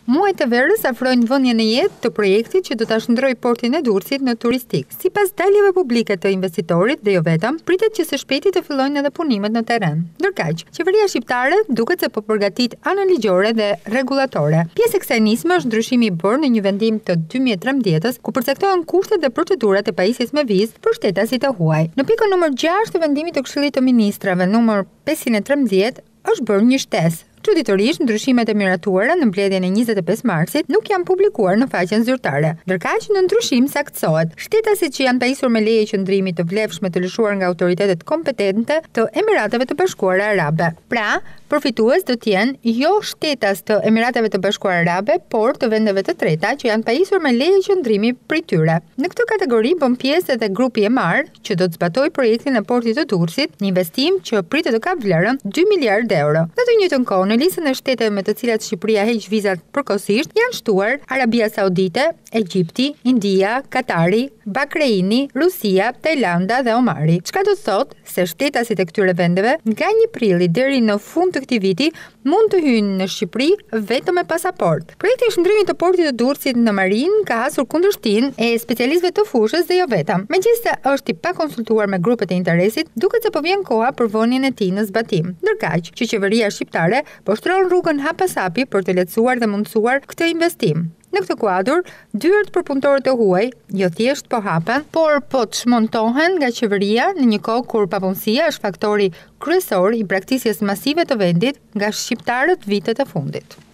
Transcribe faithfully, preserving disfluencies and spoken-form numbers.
Muajt e verës afrojnë vënien e jetë të projektit që do ta shndërrojë portin e Durrësit në turistik. Sipas daljeve publike të investitorit dhe jo vetëm, pritet që së shpejti të fillojnë edhe punimet në terren. Ndërkaq, qeveria shqiptare duket se po përgatit anë ligjore dhe rregullatore. Pjesë e kësaj nisme është ndryshimi i bërë në një vendim të dy mijë e trembëdhjetës, ku përcaktohen kushtet dhe procedurat e pajisjes me vizë për shtetasit e huaj. Në pikën numër gjashtë të vendimit të Këshillit të Ministrave numër pesëqind e trembëdhjetë është bërë një shtesë. Çuditërisht, ndryshimet e miratuara në mbledhjen e njëzet e pesë marsit nuk janë publikuar në faqen zyrtare. Ndërkaq, në ndryshim saktësohet, shtetasit që janë pajisur me leje qëndrimi të vlefshme të lëshuar nga autoritetet kompetente të Emirateve të Bashkuara Arabe. Pra, përfitues do të jenë jo shtetas të Emirateve të Bashkuara Arabe, por të vendeve të treta që janë pajisur me leje qëndrimi prej tyre. Në këtë kategori bën pjesë edhe grupi e marr, që do të zbatojë projektin e portit të Durrësit, një investim që pritet të ketë vlerën dy miliardë euro. Në të njëjtën kohë, në listën e shteteve me të cilat Shqipëria heq vizat përkohësisht janë shtuar Arabia Saudite, Egjipti, India, Katari, Bahreini, Rusia, Tajlanda dhe Omari. Çka do të thotë se shtetasit e këtyre vendeve nga një prilli deri në fund të këtij viti mund të hyjnë në Shqipëri vetëm me pasaport. Projekti i shndërrimit të portit të Durrësit në Marinë ka hasur kundërshtinë e specialistëve të fushës dhe jo vetëm. Megjithëse është i pakonsultuar me grupet e interesit, duket se po vjen koha për vënien e tij në zbatim. Ndërkaq që qeveria shqiptare po shtron rrugën hap pas hapi për të lehtësuar dhe mundësuar këtë investim. Në këtë kuadër, dyert për punëtorët e huaj jo thjesht po hapen, por po të shmontohen nga qeveria në një kohë kur papunësia është faktori kryesor i braktisjes masive të vendit nga shqiptarët vitet e fundit.